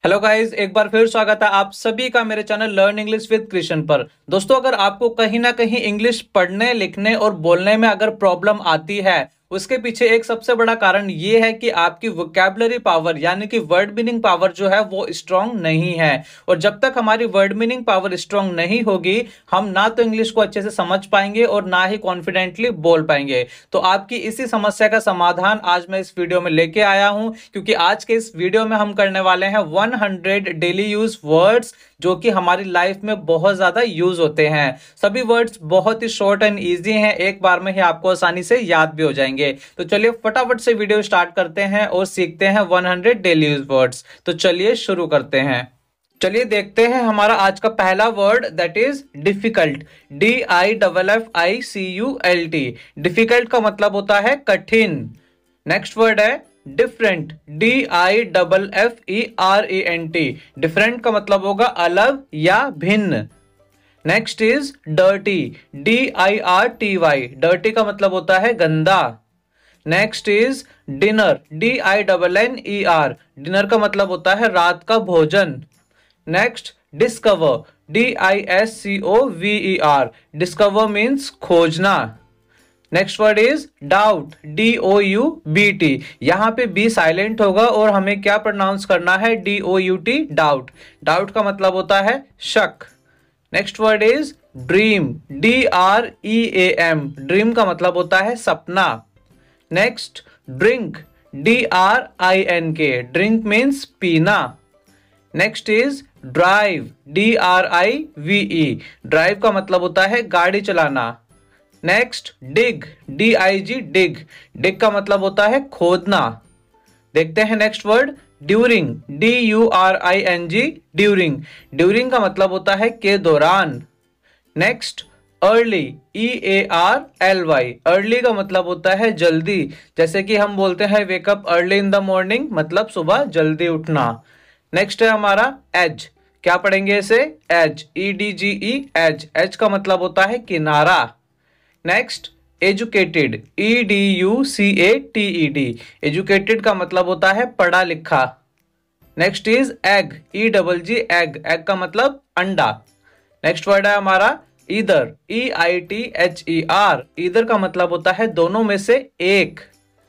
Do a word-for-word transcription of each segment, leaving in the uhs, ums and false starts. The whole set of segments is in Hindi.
हेलो गाइस, एक बार फिर स्वागत है आप सभी का मेरे channel learn English with Krishna पर। दोस्तों, अगर आपको कहीं ना कहीं इंग्लिश पढ़ने लिखने और बोलने में अगर प्रॉब्लम आती है, उसके पीछे एक सबसे बड़ा कारण ये है कि आपकी वोकैबुलरी पावर यानी कि वर्ड मीनिंग पावर जो है वो स्ट्रांग नहीं है। और जब तक हमारी वर्ड मीनिंग पावर स्ट्रांग नहीं होगी, हम ना तो इंग्लिश को अच्छे से समझ पाएंगे और ना ही कॉन्फिडेंटली बोल पाएंगे। तो आपकी इसी समस्या का समाधान आज मैं इस वीडियो में लेके आया हूं, क्योंकि आज के इस वीडियो में हम करने वाले हैं हंड्रेड डेली यूज वर्ड्स जो कि हमारी लाइफ में बहुत ज्यादा यूज होते हैं। सभी वर्ड्स बहुत ही शॉर्ट एंड इजी हैं, एक बार में ही आपको आसानी से याद भी हो जाएंगे। तो चलिए फटाफट से वीडियो स्टार्ट करते हैं और सीखते हैं हंड्रेड डेली यूज वर्ड्स। तो चलिए शुरू करते हैं। चलिए देखते हैं हमारा आज का पहला word, that is difficult. D I double F I C U L T. Difficult का मतलब होता है कठिन। नेक्स्ट वर्ड है different. D I double F E R A N T. Different का मतलब होगा अलग या भिन्न। Next is dirty. D I R T Y. Dirty का मतलब होता है गंदा। Next is dinner. D I double N E R. Dinner का मतलब होता है रात का भोजन। Next discover. D I S C O V E R. Discover means खोजना। Next word is doubt. D O U B T. यहां पे बी साइलेंट होगा और हमें क्या प्रोनाउंस करना है, D O U T, doubt. Doubt का मतलब होता है शक। Next word is dream. D R E A M. Dream का मतलब होता है सपना। Next drink. D R I N K. Drink means पीना। Next is drive. D R I V E. Drive का मतलब होता है गाड़ी चलाना। Next dig. डी आई जी डिग। डिग का मतलब होता है खोदना। देखते हैं next word during. D U R I N G during. During का मतलब होता है के दौरान। Next early. E A R L Y. Early का मतलब होता है जल्दी, जैसे कि हम बोलते हैं wake up early in the morning, मतलब सुबह जल्दी उठना। नेक्स्ट है हमारा एज। क्या पढ़ेंगे इसे, edge. E D G E edge. Edge का मतलब होता है किनारा। Next educated. E D U C A T E D. Educated का मतलब होता है पढ़ा लिखा। Next is egg. E double G egg. Egg का मतलब अंडा। नेक्स्ट वर्ड है हमारा either. E I T H E R. Either का मतलब होता है दोनों में से एक।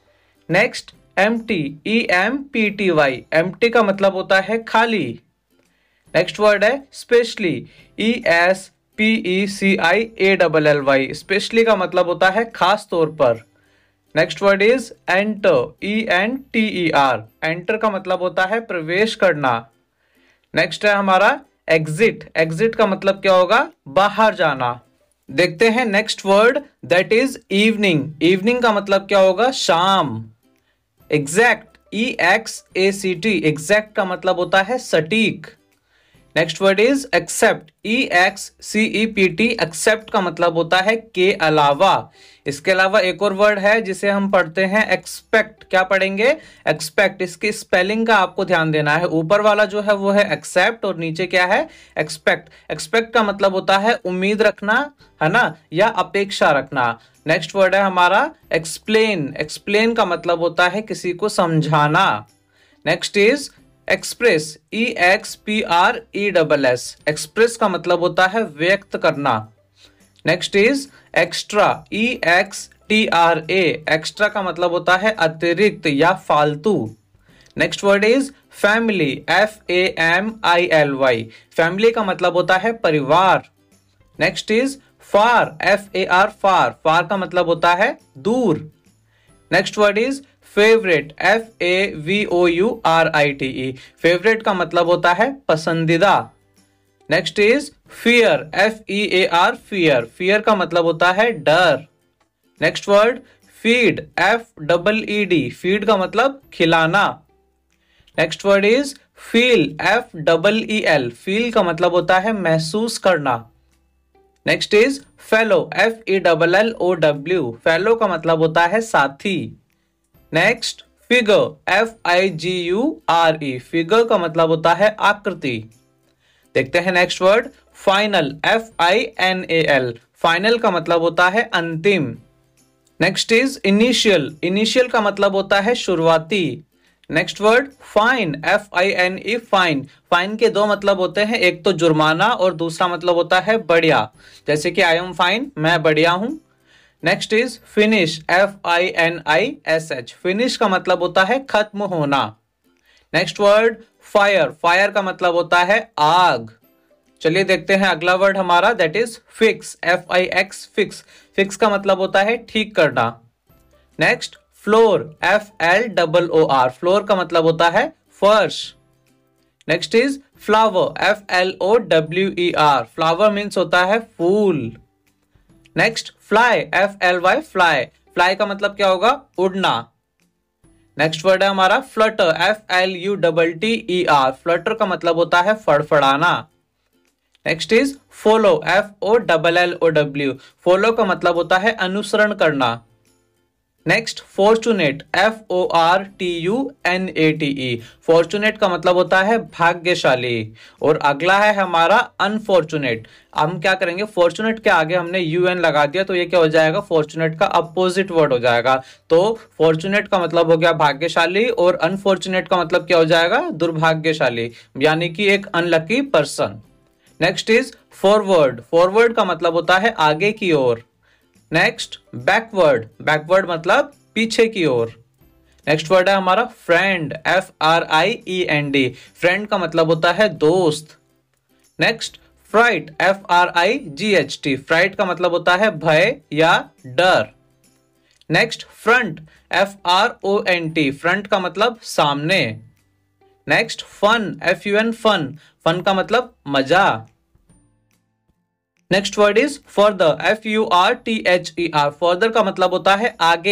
Next empty. E M P T Y. Empty का मतलब होता है खाली। नेक्स्ट वर्ड है specially. E S P E C I A double L Y. Specially का मतलब होता है खास तौर पर। Next word is enter. E N T E R. Enter का मतलब होता है प्रवेश करना। नेक्स्ट है हमारा एग्जिट। एग्जिट का मतलब क्या होगा, बाहर जाना। देखते हैं next word, that is evening. Evening का मतलब क्या होगा, शाम। Exact. E X A C T. Exact का मतलब होता है सटीक। Next word is except. E X C E P T. Except का मतलब होता है के अलावा। इसके अलावा एक और वर्ड है जिसे हम पढ़ते हैं एक्सपेक्ट। क्या पढ़ेंगे, एक्सपेक्ट। इसकी स्पेलिंग का आपको ध्यान देना है। ऊपर वाला जो है वो है एक्सेप्ट और नीचे क्या है, एक्सपेक्ट। एक्सपेक्ट का मतलब होता है उम्मीद रखना, है ना, या अपेक्षा रखना। नेक्स्ट वर्ड है हमारा एक्सप्लेन। एक्सप्लेन का मतलब होता है किसी को समझाना। Next is express. E X P R E double S. Express का मतलब होता है व्यक्त करना। Next is extra. E X T R A. Extra का मतलब होता है अतिरिक्त या फालतू। Next word is family. F A M I L Y. Family का मतलब होता है परिवार। Next is far. F A R far. Far का मतलब होता है दूर। Next word is favourite. F A V O U R I T E. Favourite का मतलब होता है पसंदीदा। Next is fear. F E A R fear. Fear का मतलब होता है डर। Next word feed. F double E D. Feed का मतलब खिलाना। Next word is feel. F double E L. Feel का मतलब होता है महसूस करना। Next is fellow. F E double L O W. Fellow का मतलब होता है साथी। Next figure. F I G U R E. Figure का मतलब होता है आकृति। देखते हैं next word final. F I N A L. Final का मतलब होता है अंतिम। Next is initial. इनिशियल का मतलब होता है शुरुआती। Next word fine, F I N E, fine. Fine के दो मतलब होते हैं, एक तो जुर्माना और दूसरा मतलब होता है बढ़िया, जैसे कि आई एम फाइन, मैं बढ़िया हूं। Next is finish, F I N I S H, finish का मतलब होता है खत्म होना। नेक्स्ट वर्ड फायर, फायर का मतलब होता है आग। चलिए देखते हैं अगला वर्ड हमारा, that is fix, F I X, fix. Fix का मतलब होता है ठीक करना। Next floor, F L double O R, floor का मतलब होता है फर्श। Next is flower, F L O W E R, flower means होता है फूल। Next fly, F L Y, fly, fly का मतलब क्या होगा, उड़ना। नेक्स्ट वर्ड है हमारा flutter, F L U double T E R, Flutter का मतलब होता है फड़फड़ाना। Next is follow, F O double L O W, follow का मतलब होता है अनुसरण करना। Next fortunate, F O R T U N A T E, fortunate का मतलब होता है भाग्यशाली। और अगला है हमारा अनफॉर्चुनेट। हम क्या करेंगे, फॉर्चुनेट के आगे हमने यू एन लगा दिया तो ये क्या हो जाएगा, फॉर्चुनेट का अपोजिट वर्ड हो जाएगा। तो फॉर्चुनेट का मतलब हो गया भाग्यशाली और अनफॉर्चुनेट का मतलब क्या हो जाएगा, दुर्भाग्यशाली, यानी कि एक unlucky person. Next is forward, forward का मतलब होता है आगे की ओर। नेक्स्ट बैकवर्ड, बैकवर्ड मतलब पीछे की ओर। नेक्स्ट वर्ड है हमारा friend, F R I E N D, friend का मतलब होता है दोस्त। Next fright, F R I G H T, fright का मतलब होता है भय या डर। Next front, F R O N T, front का मतलब सामने। Next fun, F U N, fun, fun का मतलब मजा। Next word is further, F U R T H E R, further का मतलब होता है आगे।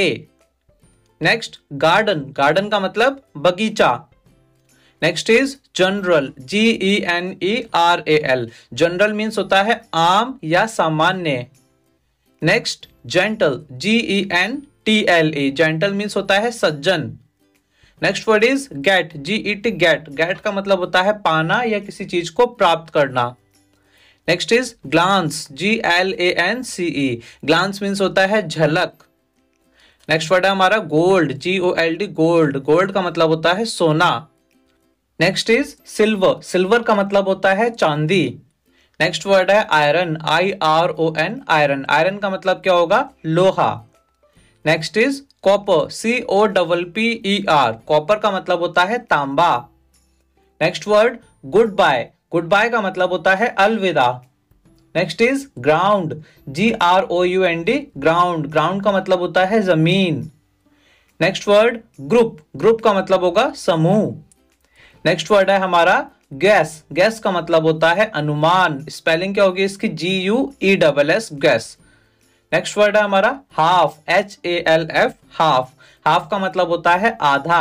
नेक्स्ट गार्डन, गार्डन का मतलब बगीचा। Next is general, G E N E R A L, general means होता है आम या सामान्य। Next gentle, G E N T L E, gentle means होता है सज्जन। Next word is get, G E T, get, get का मतलब होता है पाना या किसी चीज को प्राप्त करना। Next is glance, G L A N C E, glance means होता है झलक। नेक्स्ट वर्ड है हमारा gold, G O L D, gold, gold का मतलब होता है सोना। नेक्स्ट इज सिल्वर, सिल्वर का मतलब होता है चांदी। नेक्स्ट वर्ड है iron, I R O N, iron, iron का मतलब क्या होगा, लोहा। Next is copper, C O double P E R, copper का मतलब होता है तांबा। Next word goodbye, goodbye का मतलब होता है अलविदा। Next is ground, G R O U N D, ground, ground का मतलब होता है जमीन। नेक्स्ट वर्ड ग्रुप, ग्रुप का मतलब होगा समूह। नेक्स्ट वर्ड है हमारा गैस, गैस का मतलब होता है अनुमान, स्पेलिंग क्या होगी इसकी, G U E double S, guess. Next word है हमारा half, H A L F, half, half का मतलब होता है आधा।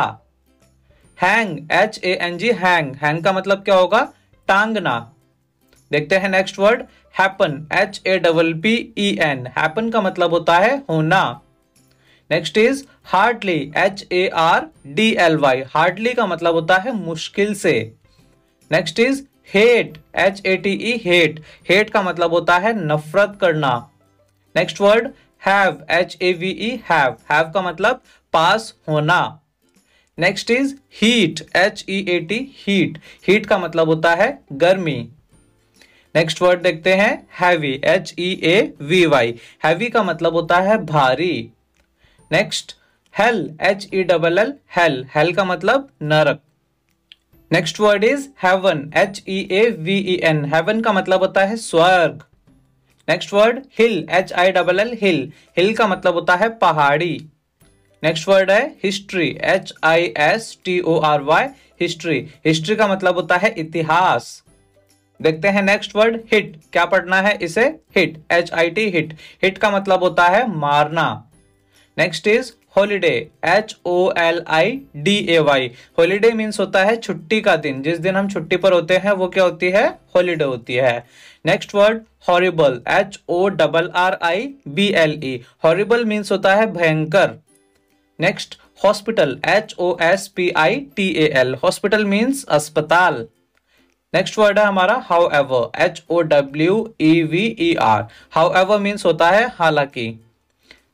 Hang, H A N G, hang, hang का मतलब क्या होगा, टांगना। देखते हैं next word happen, H A double P E N, happen का मतलब होता है होना। Next is hardly, H A R D L Y, hardly का मतलब होता है मुश्किल से। Next is hate, H A T E, hate, hate का मतलब होता है नफरत करना। Next word have, H A V E, have, have का मतलब पास होना। Next is heat, H E A T, heat, heat का मतलब होता है गर्मी। नेक्स्ट वर्ड देखते हैं heavy, H E A V Y, heavy का मतलब होता है भारी। Next hell, H E double L, hell, hell का मतलब नरक। Next word is heaven, H E A V E N, heaven का मतलब होता है स्वर्ग। Next word hill, H I double L, hill, hill का मतलब होता है पहाड़ी। नेक्स्ट वर्ड है history, H I S T O R Y, history, history का मतलब होता है इतिहास। देखते हैं नेक्स्ट वर्ड हिट, क्या पढ़ना है इसे, hit, H I T, hit, hit का मतलब होता है मारना। Next is holiday, H O L I D A Y, holiday means होता है छुट्टी का दिन, जिस दिन हम छुट्टी पर होते हैं वो क्या होती है, हॉलीडे होती है। Next word horrible, H O double R I B L E, horrible means होता है भयंकर। Next hospital, H O S P I T A L, hospital means अस्पताल। नेक्स्ट वर्ड है हमारा however, H O W E V E R, however means होता है हालांकि।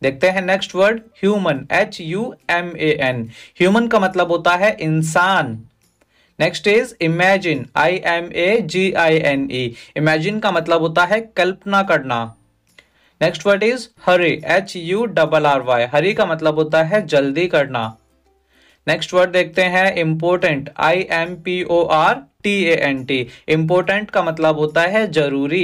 देखते हैं next word human, H U M A N. Human का मतलब होता है इंसान। Next is imagine, I M A G I N E. Imagine का मतलब होता है कल्पना करना। Next word is hurry, H U double R Y. Hurry का मतलब होता है जल्दी करना। नेक्स्ट वर्ड देखते हैं important, I M P O R T A N T. Important का मतलब होता है जरूरी।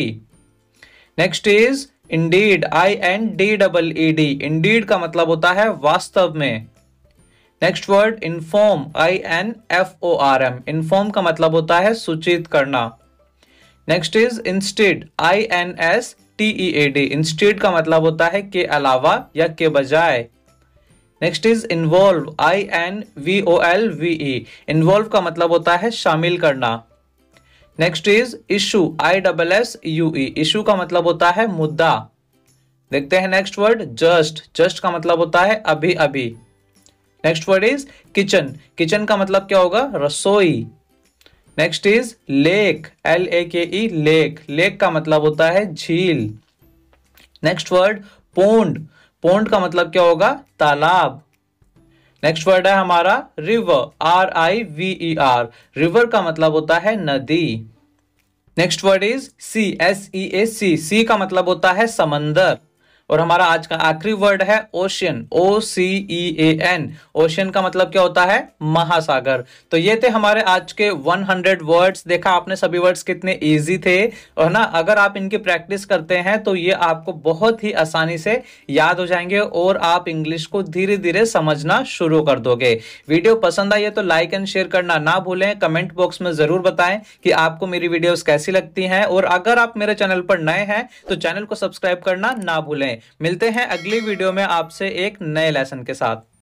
Next is indeed, I N D double E D. Indeed का मतलब होता है वास्तव में। Next word inform, I N F O R M. Inform का मतलब होता है सूचित करना। Next is instead, I N S T E A D. Instead का मतलब होता है के अलावा या के बजाय। Next is involve, I N V O L V E. Involve का मतलब होता है शामिल करना। Next is issue, I double S U E. Issue का मतलब होता है मुद्दा। देखते हैं नेक्स्ट वर्ड जस्ट। जस्ट का मतलब होता है अभी अभी। Next word is kitchen. Kitchen का मतलब क्या होगा, रसोई। Next is lake, L A K E, lake. Lake का मतलब होता है झील। Next word pond. पोंड का मतलब क्या होगा, तालाब। नेक्स्ट वर्ड है हमारा river, R I V E R. River का मतलब होता है नदी। Next word is sea, S E A sea. Sea का मतलब होता है समंदर। और हमारा आज का आखिरी वर्ड है ocean, O C E A N. Ocean का मतलब क्या होता है, महासागर। तो ये थे हमारे आज के सौ वर्ड्स। देखा आपने सभी वर्ड्स कितने इजी थे, और ना अगर आप इनकी प्रैक्टिस करते हैं तो ये आपको बहुत ही आसानी से याद हो जाएंगे और आप इंग्लिश को धीरे धीरे समझना शुरू कर दोगे। वीडियो पसंद आई है तो लाइक एंड शेयर करना ना भूलें। कमेंट बॉक्स में जरूर बताएं कि आपको मेरी वीडियोस कैसी लगती हैं, और अगर आप मेरे चैनल पर नए हैं तो चैनल को सब्सक्राइब करना ना भूलें। मिलते हैं अगली वीडियो में आपसे एक नए लेसन के साथ।